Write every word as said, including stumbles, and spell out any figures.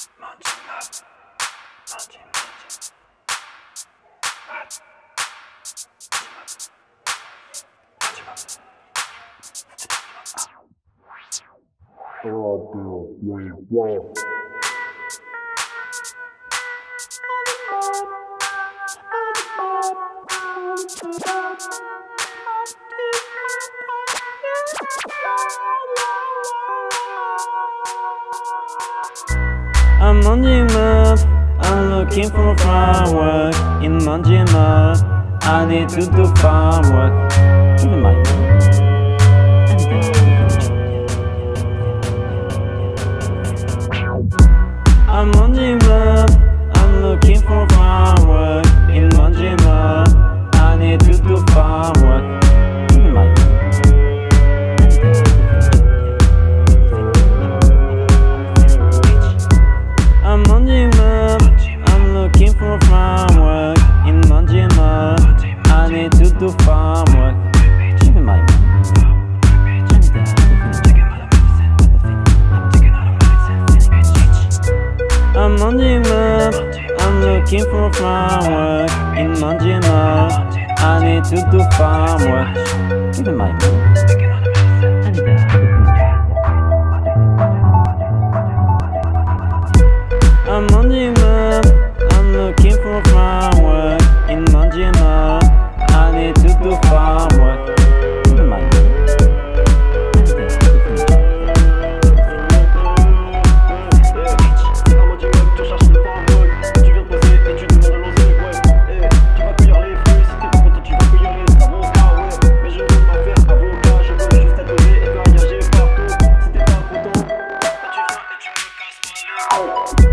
Radio Wave. I'm Manjima, I'm looking for farm work in Manjima. I need to do farm work. Give me my I'm Manjima, I'm looking for farm work in Manjima. I need to do farm work. Give me my I'm Manjima, I'm looking for farm work in Manjima. I need to do farm work. Give me my I'm Manjima, I'm looking for farm work in Manjima. I need to do farm work. Give me my I'm Manjima, I'm looking for farm work in Manjima. I need to do farm work. Give me my Oh.